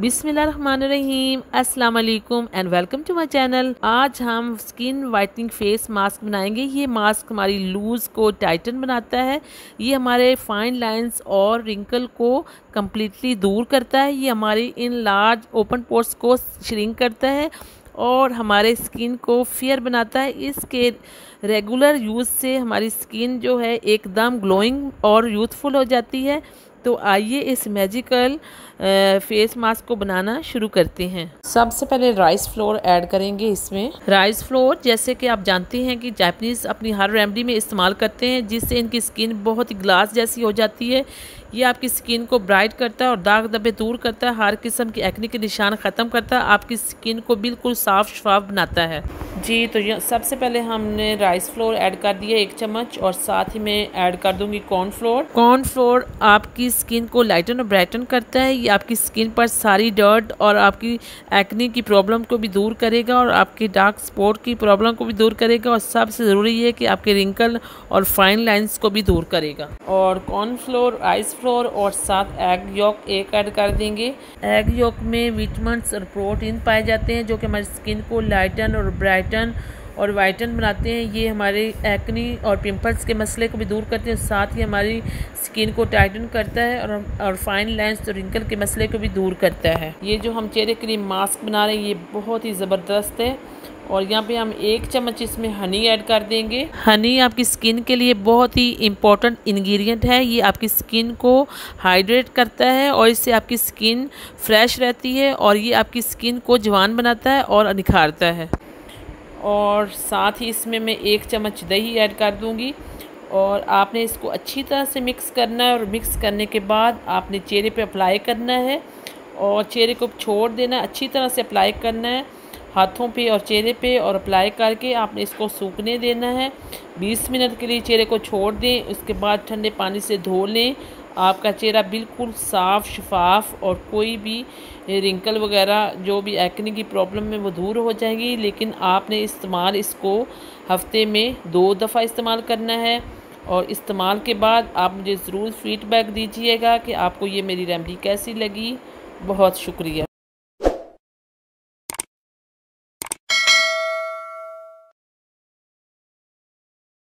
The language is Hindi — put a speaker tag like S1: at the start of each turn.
S1: बिस्मिल्लाहिर्रहमानिर्रहीम, अस्सलाम वालेकुम and welcome to my channel. आज हम स्किन वाइटनिंग फेस मास्क बनाएंगे। ये मास्क हमारी लूज़ को टाइटन बनाता है। ये हमारे फाइन लाइंस और रिंकल को कम्प्लीटली दूर करता है। ये हमारी इन लार्ज ओपन पोर्स को श्रिंक करता है और हमारे स्किन को फेयर बनाता है। इसके रेगुलर यूज़ से हमारी स्किन जो है एकदम ग्लोइंग और यूथफुल हो जाती है। तो आइए इस मैजिकल फेस मास्क को बनाना शुरू करते हैं। सबसे पहले राइस फ्लोर ऐड करेंगे। इसमें राइस फ्लोर जैसे कि आप जानते हैं कि जापानीज़ अपनी हर रेमेडी में इस्तेमाल करते हैं, जिससे इनकी स्किन बहुत ही ग्लास जैसी हो जाती है। ये आपकी स्किन को ब्राइट करता है और दाग धब्बे दूर करता है, हर किस्म की एक्ने के निशान ख़त्म करता है, आपकी स्किन को बिल्कुल साफ शफाफ बनाता है। जी, तो सबसे पहले हमने राइस फ्लोर ऐड कर दिया 1 चम्मच और साथ ही मैं ऐड कर दूंगी कॉर्नफ्लोर। कॉर्नफ्लोर आपकी स्किन को लाइटन और ब्राइटन करता है। ये आपकी स्किन पर सारी डर्ट और आपकी एक्ने की प्रॉब्लम को भी दूर करेगा और आपकी डार्क स्पॉट की प्रॉब्लम को भी दूर करेगा और सबसे ज़रूरी है कि आपके रिंकल और फाइन लाइंस को भी दूर करेगा। और कॉर्नफ्लोर, राइस फ्लोर और साथ एग योक एक ऐड कर देंगे। एग योक में विटामिन्स और प्रोटीन पाए जाते हैं जो कि हमारी स्किन को लाइटन और ब्राइटन और वाइटन बनाते हैं। ये हमारे एक्नी और पिंपल्स के मसले को भी दूर करते हैं, साथ ही हमारी स्किन को टाइटन करता है और फाइन लाइंस और रिंकल के मसले को भी दूर करता है। ये जो हम चेहरे के लिए मास्क बना रहे हैं ये बहुत ही ज़बरदस्त है। और यहाँ पे हम 1 चम्मच इसमें हनी ऐड कर देंगे। हनी आपकी स्किन के लिए बहुत ही इम्पोर्टेंट इंग्रेडिएंट है। ये आपकी स्किन को हाइड्रेट करता है और इससे आपकी स्किन फ्रेश रहती है और ये आपकी स्किन को जवान बनाता है और निखारता है। और साथ ही इसमें मैं 1 चम्मच दही ऐड कर दूंगी और आपने इसको अच्छी तरह से मिक्स करना है। और मिक्स करने के बाद आपने चेहरे पे अप्लाई करना है और चेहरे को छोड़ देना है, अच्छी तरह से अप्लाई करना है हाथों पे और चेहरे पे, और अप्लाई करके आपने इसको सूखने देना है। 20 मिनट के लिए चेहरे को छोड़ दें, उसके बाद ठंडे पानी से धो लें। आपका चेहरा बिल्कुल साफ़ शफाफ और कोई भी रिंकल वगैरह जो भी एक्ने की प्रॉब्लम में वो दूर हो जाएगी। लेकिन आपने इसको हफ्ते में 2 दफ़ा इस्तेमाल करना है और इस्तेमाल के बाद आप मुझे ज़रूर फीडबैक दीजिएगा कि आपको ये मेरी रेमेडी कैसी लगी। बहुत शुक्रिया।